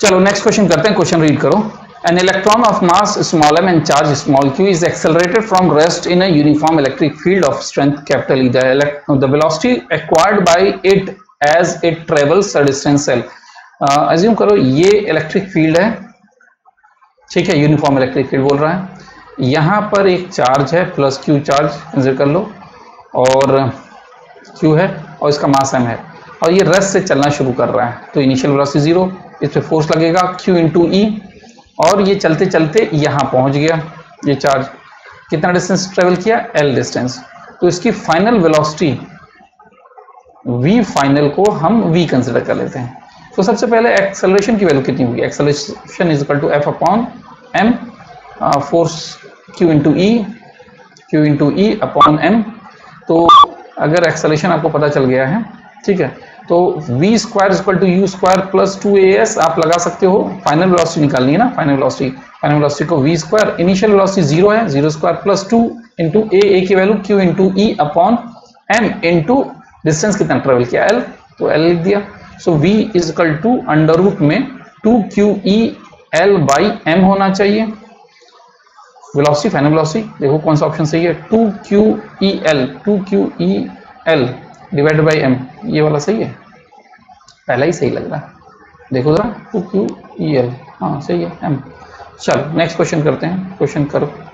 चलो next question करते हैं, क्वेश्चन रीड करो। An electron of mass small m and charge small q is accelerated from rest in a uniform electric field of strength capital E. The velocity acquired by it as it travels a distance l. Assume करो ये electric field है, ठीक है, uniform electric field बोल रहा है। यहाँ पर एक चार्ज है प्लस क्यू चार्ज कंसीडर कर लो, और क्यू है और इसका मास m है, और ये रेस्ट से चलना शुरू कर रहा है। तो इनिशियल वेलोसिटी जीरो, इस पे फोर्स लगेगा q इंटू ई, और ये चलते चलते यहाँ पहुंच गया। ये चार्ज कितना डिस्टेंस ट्रेवल किया, l डिस्टेंस। तो इसकी फाइनल वेलोसिटी v फाइनल को हम v कंसिडर कर लेते हैं। तो सबसे पहले एक्सेलरेशन की वैल्यू कितनी होगी, acceleration is equal to f upon m, force q into E upon m। तो अगर एक्सेलरेशन आपको पता चल गया है, ठीक है, तो v square equal to U square plus 2as आप लगा सकते हो। फाइनल वेलोसिटी निकालनी है ना, फाइनल वेलोसिटी को v square, initial velocity zero है, zero square plus 2 into A की value q into E upon m into distance कितना ट्रेवल किया l, तो l लिख दिया। So v is equal to under root में 2qel बाई m होना चाहिए। वेलोसिटी, फाइनल वेलोसिटी देखो कौन सा ऑप्शन सही है, 2qel डिवाइड बाई m, ये वाला सही है, पहला ही सही लग रहा है, देखो जरा 2qel, हाँ सही है m। चलो नेक्स्ट क्वेश्चन करते हैं, क्वेश्चन करो।